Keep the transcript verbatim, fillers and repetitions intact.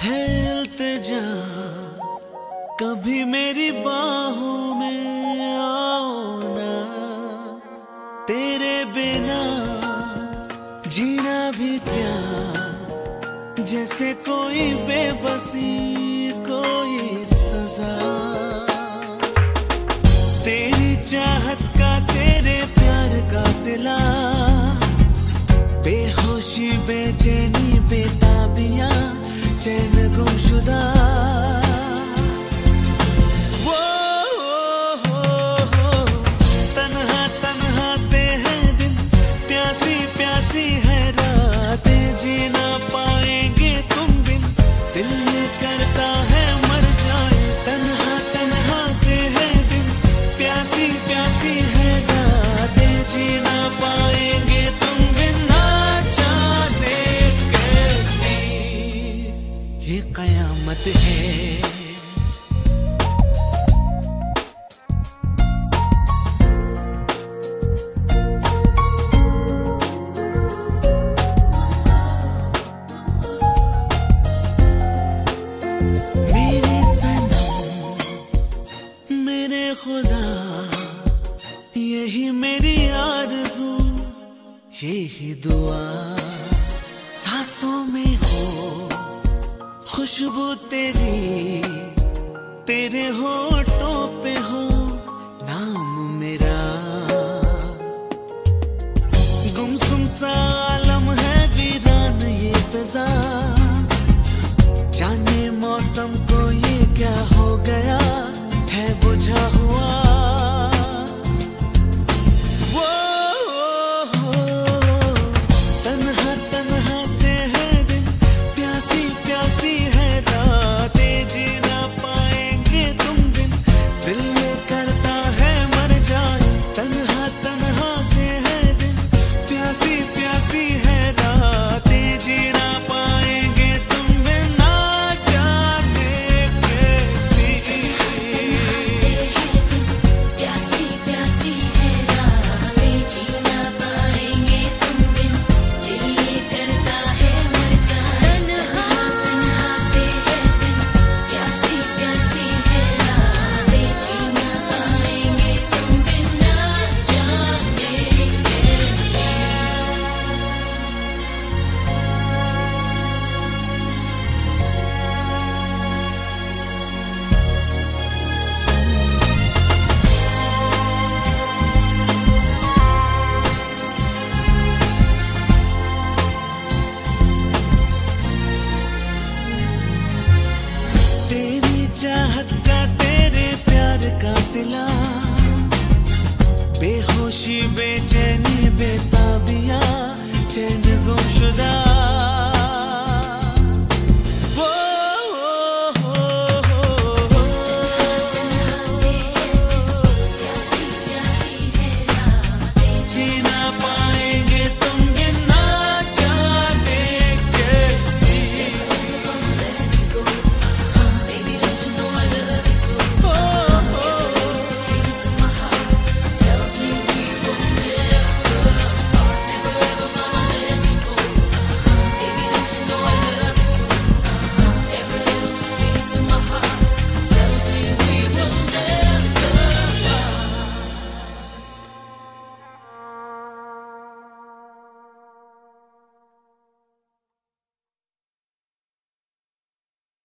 है इल्तिजा, कभी मेरी बाहों में आओ ना। तेरे बिना जीना भी क्या, जैसे कोई बेबसी कोई सजा। तेरी चाहत का तेरे प्यार का सिला, बेहोशी बेचैनी बेताबियां चैन गुमशुदा। वो हो हो तन्हा तन्हा से है दिन, प्यासी प्यासी है रातें, जीना पाएंगे तुम बिन, दिल ये करता है मर जाए। तन्हा तन्हा से है दिन, प्यासी प्यासी है रातें, जीना पाएंगे तुम बिन, ना जाने कैसी ये कयामत है। मेरे सनम मेरे खुदा, यही मेरी आरज़ू यही दुआ, सांसों में हो खुशबू तेरी, तेरे होठों पे हो नाम मेरा। गुमसुम सा आलम है वीरान ये फिजा, जाने मौसम को ये क्या हो गया है बुझा हुआ। वो हो तन्हा तन्हा से है दिन, प्यासी प्यासी है रातें, जीना पाएंगे तुम बिन, दिल ये करता है मर जाए। तन्हा तन्हा से है दिन, प्यासी प्यासी है रातें, जीना पाएंगे तुम बिन, ना जाने कैसी प्यासी प्यासी है रातें, जीना पाएंगे तुम बिन, दिल ये करता है मर जाए। तन्हा तन्हा से है दिन, प्यासी प्यासी है रातें, जीना पाएंगे तुम बिन, ना जाने कैसी। तेरी चाहत का तेरे प्यार का सिला, बेहोशी बेचैनी बेताबियां चैन गुमशुदा।